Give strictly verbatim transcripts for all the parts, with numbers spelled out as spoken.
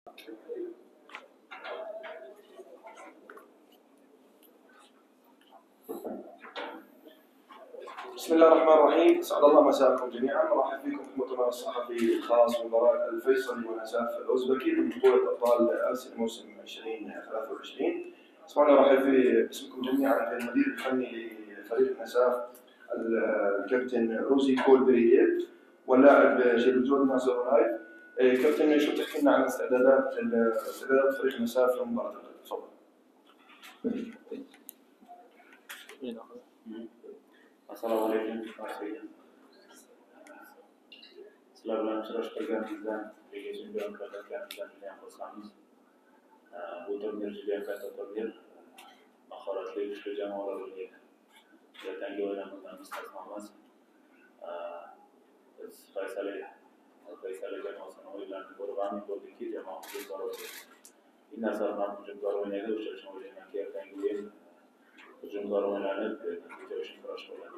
بسم الله الرحمن الرحيم. اسعد الله مساءكم جميعا. مرحبا بكم في المؤتمر الصحفي الخاص بمباراة الفيصلي ونساف الاوزبكي من بطولة ابطال اسيا موسم ألفين وثلاثة وعشرين. اسمحوا لي ارحب باسمكم جميعا بالمدير الفني لفريق نساف الكابتن روزي كول بريديب واللاعب جيرجون نازوراي. كابتن، شو تحكي لنا عن استعدادات استعدادات فريق نساف لمباراة الغد؟ تفضل. Assalamualaikum warahmatullahi wabarakatuh. Selamat bergabung Liga Champions Qatar yang bersama. Bu turnir juda katta turnir. Mahoratli kuchli jamoalar o'ynaydi. Ertangi o'yinimizdan mustasno emas. Biz Faysali Faysali jamoasini o'yinlarini ko'rib amin bo'ldikki, jamoamiz zo'r o'ynaydi. Innasar ham hujumkor o'ynaydi, o'sha uchun o'ylaymanki ertangi o'yin hujumkor o'ynanib, natija uchun kurash bo'ladi.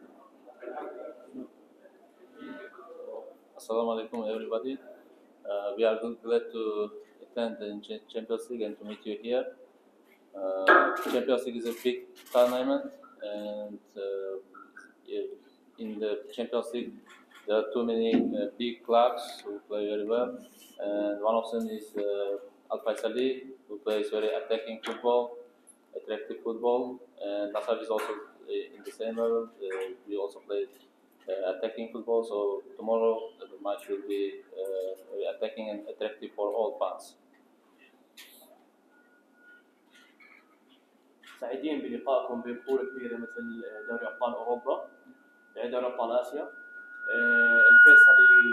Assalamu alaikum everybody. Uh, we are glad to attend the Champions League and to meet you here. Uh, Champions League is a big tournament, and uh, in the Champions League there are too many uh, big clubs who play very well, and one of them is uh, Al Faisali, who plays very attacking football, attractive football, and Nasaf is also in the same level. Uh, we also play Uh, attacking football, so tomorrow the match will be uh, very attacking and attractive for all fans. سعيدين بلقائكم ببطولة كبيرة مثل دوري أبطال أوروبا، دوري أبطال آسيا. الفيصلي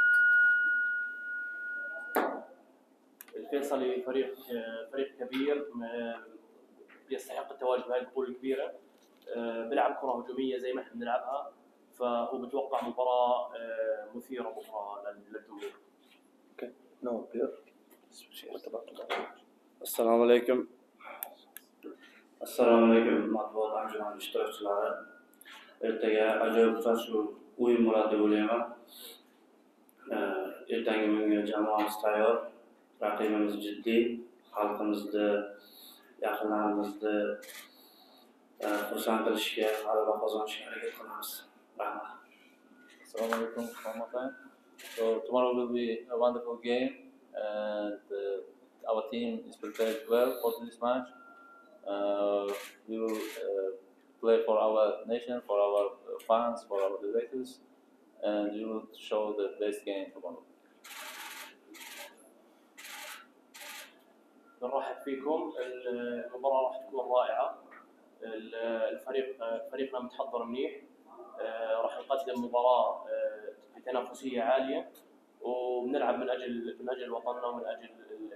الفيصلي فريق فريق كبير يستحق التواجد بهذه البطولة الكبيرة. بيلعب كرة هجومية زي ما احنا بنلعبها، فهو بتوقع مباراة مثيرة بكرة للجمهور. Okay. No, Pierre. Assalomu alaykum. Assalomu alaykum matbuot anjumani ishtirokchilari. Ertaga ajoyib uchrashuv o'yin bo'ladi deb o'ylayman. Ertangi o'yinga jamoamiz tayyor, raqibimiz jiddiy, xalqimizni, yaqinlarimizni xursand qilishga, g'alaba qozonishga harakat qilamiz. Assalamu alaikum one more time. So tomorrow will be a wonderful game, and uh, our team is prepared well for this match. Uh, we will uh, play for our nation, for our fans, for our directors, and we will show the best game tomorrow. نرحب فيكم. المباراة راح تكون رائعة. الفريق فريقنا متحضر منيح. راح نقدم مباراة بتنافسية عالية، وبنلعب من أجل من أجل وطننا ومن أجل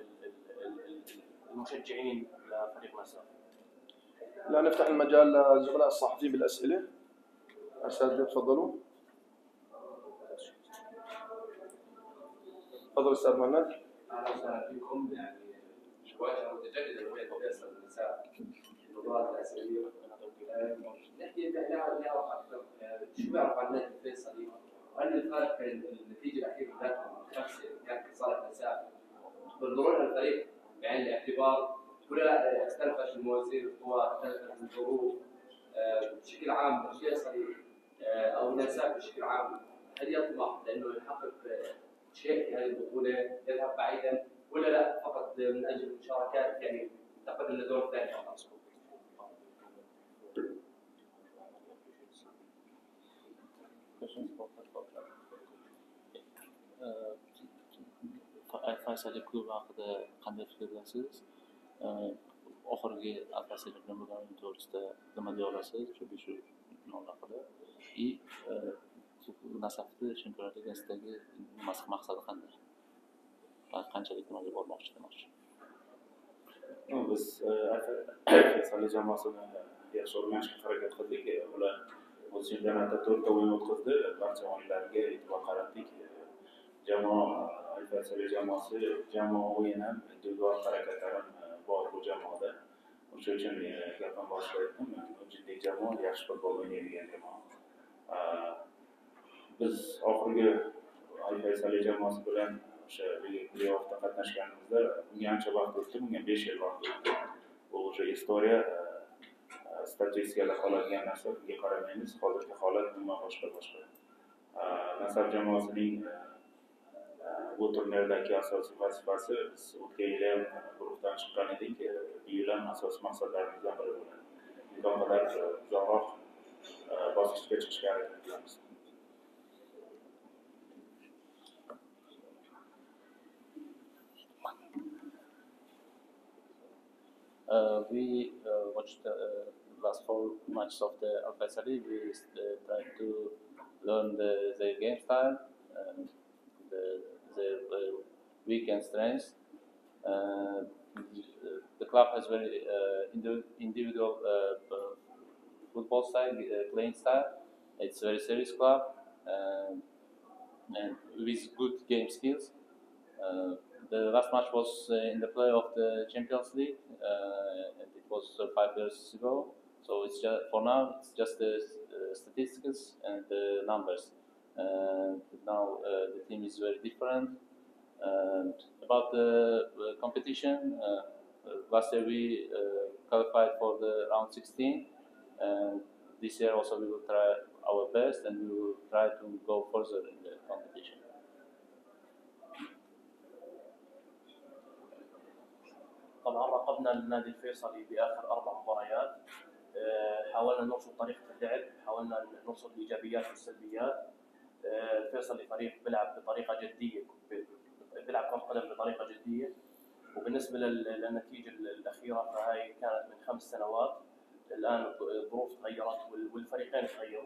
المشجعين لفريق نساف. لا نفتح المجال للزملاء الصحفيين بالأسئلة. أستاذ تفضلوا. تفضل أستاذ مهند. أهلا وسهلا فيكم. يعني واجهة متجددة بين فيصل والنساء في المباراة الآسيوية. نحكي لها أكثر. شو يعرف عن النادي الفيصلي؟ وهل الفرق بين النتيجة الأخيرة بتاعتهم خمسة كانت لصالح نساف؟ تنظرون الفريق بعين الاعتبار ولا لا اختلفت الموازين القوى، اختلفت الظروف بشكل عام الفيصلي أو نساف بشكل عام؟ هل يطمح لأنه يحقق شيء في هذه البطولة، يذهب بعيدا، ولا لا فقط من أجل المشاركات يعني تقدم للدور الثاني فقط؟ Faysali klubi haqida qanday fikrlasiz? Oxirgi Al-Faysali bilan bo'lgan o'yin to'g'risida nima deya olasiz? Shu shu haqida. И Nasafni Chempionlar Ligasidagi maqsadi qanday? Qanchalik nimaga bormoqchi demoqchi? Biz Faysali jamoasini yaxshi o'rganishga harakat qildik. Ular o'z chempionatda to'rtta o'yin o'tkazdi. Barcha o'yinlarga e'tibor qaratdik. Jamoa Al-Faysali jamoasi jamoa o'yini, individual harakatlari bor bu jamoada. O'sha uchun gapim boshida aytdim. Jiddiy jamoa, yaxshi futbol o'ynaydigan jamoa. Biz oxirgi Al-Faysali jamoasi bilan o'sha play-offda qatnashganimizda bunga ancha vaqt o'tdi, bunga besh yil vaqt o'tdi. Bu o'sha istoriya, statistikada qoladigan narsa, bunga qaramaymiz. Hozirgi holat umuman boshqa boshqa. Nasaf jamoasining bu turnirdagi asosiy vazifasi biz o'tgan yil ham guruhdan chiqqan edik. Bu yil ham asosiy maqsadlarimizdan biri bo'ladi. Imkon qadar uzoqroq bosqichga chiqishga harakat qilamiz. Uh, we uh, watched the uh, last four matches of the Al Faisali. We uh, tried to learn the, their game style, uh, the, their uh, weak and strengths. Uh, the club has very uh, individual uh, football style, uh, playing style. It's a very serious club uh, and with good game skills. Uh, the last match was uh, in the play of the Champions League, uh, and it was uh, five years ago. So it's just, for now, it's just the uh, statistics and the numbers. And now uh, the team is very different. And about the uh, competition, uh, uh, last year we uh, qualified for the round sixteen, and this year also we will try our best and we will try to go further in the competition. طبعا راقبنا النادي الفيصلي باخر اربع مباريات، حاولنا نرصد طريقه اللعب، حاولنا نرصد الايجابيات والسلبيات. الفيصلي فريق بيلعب بطريقه جديه، بيلعب كره قدم بطريقه جديه، وبالنسبه للنتيجه الاخيره فهي كانت من خمس سنوات. الان الظروف تغيرت والفريقين تغيروا،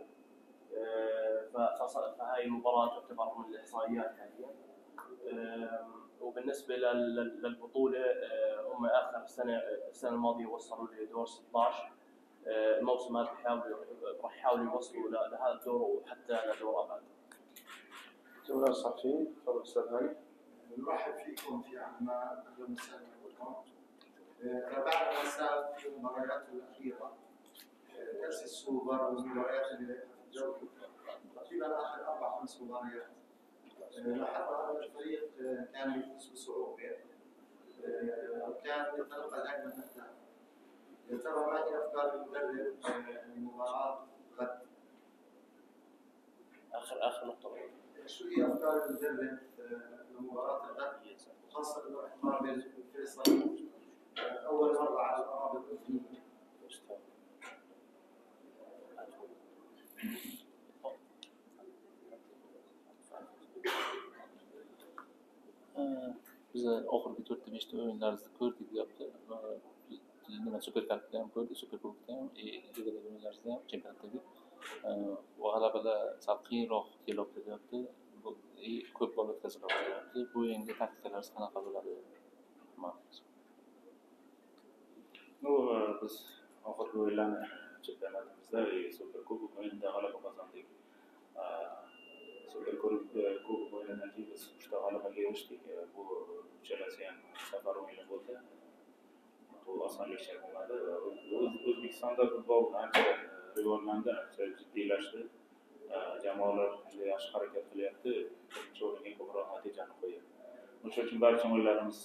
فهاي المباراه تعتبر من الاحصائيات حاليا. وبالنسبه للبطوله هم اخر سنه السنه الماضيه وصلوا لدور ستة عشر، الموسم هذا بيحاولوا راح يحاولوا يوصلوا لهذا الدور وحتى لدور ابعد. جمهور الصحفيين، تفضل استاذ هاني. نرحب فيكم في عمان، اهلا وسهلا بكم. تابعنا مساء في المباريات الاخيره كاس السوبر والمباريات اللي في الجوله تقريبا اخر اربع خمس مباريات. لاحظنا ان الفريق كان يفوز بصعوبه، كان يتلقى دائما اهداف. يا ترى ما هي افكار المدرب لمباراه غد؟ اخر اخر نقطه، شو هي افكار المدرب لمباراه الغد، خاصه انه احتمال الفيصل اول مره على الاراضي الاردنيه؟ Biz oxirgi to'rtta beshta o'yinlarimizni ko'rdik deyapti. Nima Super Cupda ham ko'rdik, Super Kubokda ham, Ligadagi o'yinlarimizda ham, chempionatdagi. G'alabalar sal qiyinroq kelyapti deyapti. Ko'p gol o'tkazilyapti deyapti. Bu o'yinga taktikalarimiz qanaqa bo'ladi? Bu biz oxirgi o'yinlarni chempionatimizda Super Kubok o'yinida g'alaba qozondik. Super Kubok o'yinidan keyin biz uchta g'alabaga erishdik. Bu uchalasi ham safar o'yini bo'ldi. Bu osonlikcha bo'lmadi. O'zbekistonda futbol ancha rivojlandi, ancha jiddiylashdi. Jamoalar juda yaxshi harakat qilyapti. Birinchi o'yinga ko'proq natijani qo'yadi. O'sha uchun barcha o'yinlarimiz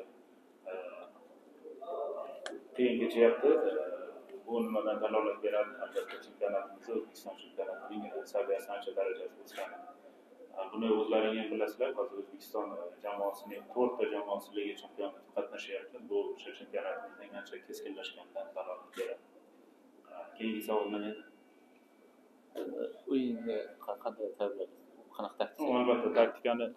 qiyin kechyapti. Bu nimadan dalolat beradi? Albatta chempionatimiz, O'zbekiston chempionatining saviyasi ancha darajasi o'sgan. Buni o'zlaring ham bilasizlar, hozir O'zbekiston jamoasining to'rtta jamoasi Liga chempionatida qatnashyapti. Bu o'sha chempionatimizning ancha keskinlashganidan dalolat beradi. Keyingi savol nima edi? O'yinga qanday tayyorlanasiz? Qanaqa taktika? Albatta taktikani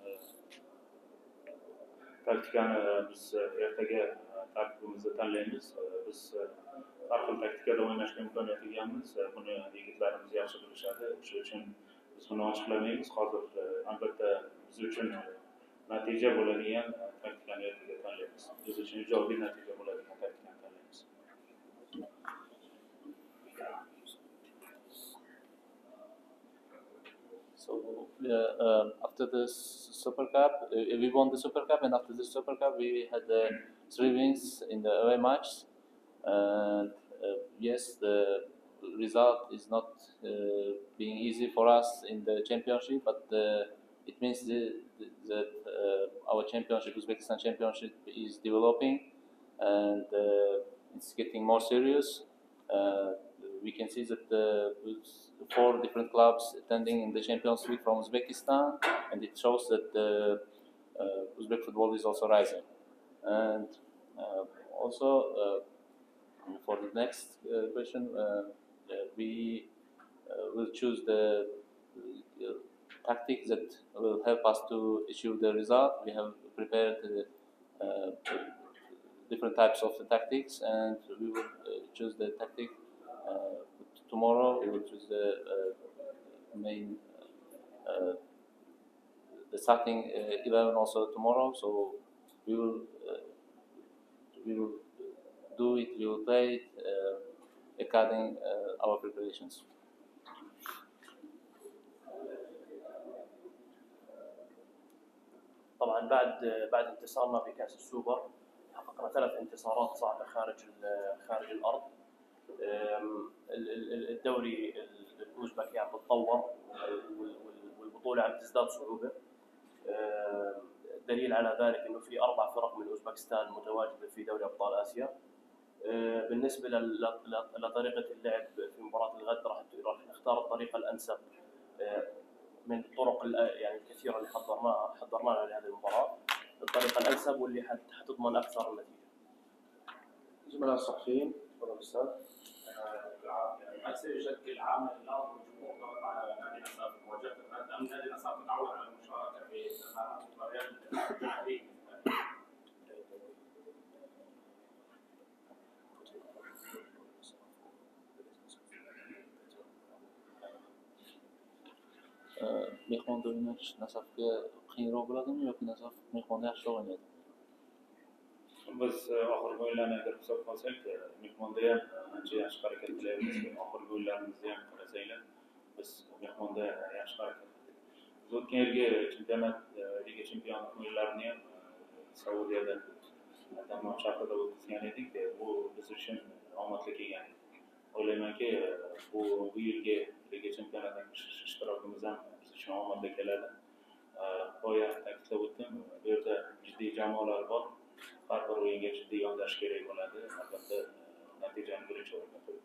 taktikani biz ertaga tarkibimizni tanlaymiz. Biz har xil taktikada o'ynashga imkoniyat egamiz. Buni yigitlarimiz yaxshi bilishadi. Shuning uchun biz buni ochiqlamaymiz. Hozir albatta biz uchun natija bo'ladigan taktikani ertaga tanlaymiz. Biz uchun ijobiy natija bo'ladigan taktikani tanlaymiz. So uh, um, after the Super Cup, uh, we won the Super Cup, and after the Super Cup, we had uh, three wins in the away match. And uh, yes, the result is not uh, being easy for us in the championship, but uh, it means the, that uh, our championship, Uzbekistan championship, is developing, and uh, it's getting more serious. Uh, we can see that uh, four different clubs attending in the Champions League from Uzbekistan, and it shows that the uh, Uzbek football is also rising. And uh, also, uh, for the next uh, question, uh, uh, we uh, will choose the uh, tactics that will help us to achieve the result. We have prepared uh, uh, different types of the tactics, and we will uh, choose the tactic uh, tomorrow. We will choose the uh, main, uh, the starting uh, eleven also tomorrow. So we will uh, we will do it. We will play it uh, according uh, our preparations. طبعا بعد بعد انتصارنا في كأس السوبر حققنا ثلاث انتصارات صعبة خارج خارج الأرض. الدوري الأوزبكي عم بتطور والبطولة عم تزداد صعوبة. دليل على ذلك إنه في أربع فرق من أوزبكستان متواجدة في دوري أبطال آسيا. بالنسبة لطريقة اللعب في مباراة الغد راح راح نختار الطريقة الأنسب من الطرق يعني الكثيرة اللي حضرناها حضرناها لهذه المباراة، الطريقة الأنسب واللي حتضمن أكثر النتيجة. زملاء الصحفيين، تفضل أستاذ. هل سيشكل عامل الأرض والجمهور ضغط على نادي نصر؟ وجدت أن نادي نصر متعود على المشاركة في مباريات الجماهيرية. mehmonda o'ynash Nasafga qiyinroq bo'ladimi yoki Nasaf mehmonda yaxshiroq o'ynaydi? Biz oxirgi o'yinlarni agar hisob qilsak, mehmonda ham ancha yaxshi harakat qilyapmiz. Oxirgi o'yinlarimizni ham qarasanglar, biz mehmonda yaxshi harakat qildik. Biz o'tgan yilgi chempionat Liga Chempionlar o'yinlarini ham Saudiyada Dammam shahrida o'tkazgan edik. Bu biz uchun omadli kelgan. O'ylaymanki, bu bu yilgi Liga Chempionatda ishtirokimiz ham biz uchun omadli keladi. Boya ta'kidlab o'tdim, bu yerda jiddiy jamoalar bor. Har bir o'yinga jiddiy yondash kerak bo'ladi. Albatta, natijani birinchi o'ringa qo'yib.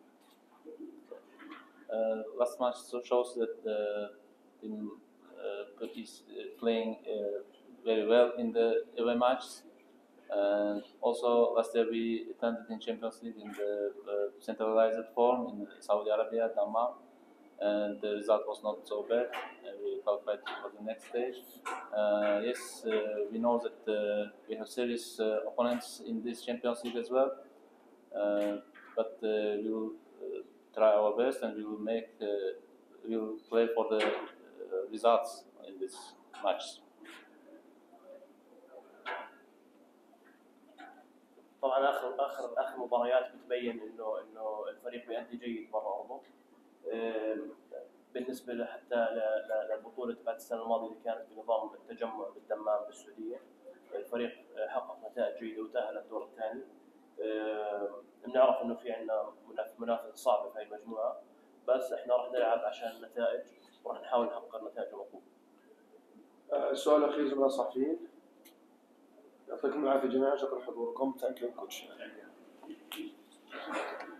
Last match shows that the team uh, is playing uh, very well in the away matches. And also last year we attended in Champions League in the uh, centralized form in Saudi Arabia, Dammam, and the result was not so bad. And we qualified for the next stage. Uh, yes, uh, we know that uh, we have serious uh, opponents in this Champions League as well, uh, but uh, we will uh, try our best and we will make uh, we will play for the uh, results in this match. طبعا اخر اخر اخر مباريات بتبين انه انه الفريق بيأدي جيد برا ارضه. بالنسبه حتى للبطوله تبعت السنه الماضيه اللي كانت بنظام التجمع بالدمام بالسعوديه، الفريق حقق نتائج جيده وتأهل الدور الثاني. بنعرف انه في عندنا منافسه صعبه في هذه المجموعه، بس احنا راح نلعب عشان النتائج وراح نحاول نحقق النتائج المطلوبه. السؤال الاخير زملاء الصحفيين. يعطيكم العافيه جميعا، شكرا لحضوركم. ثانك يو كوتش.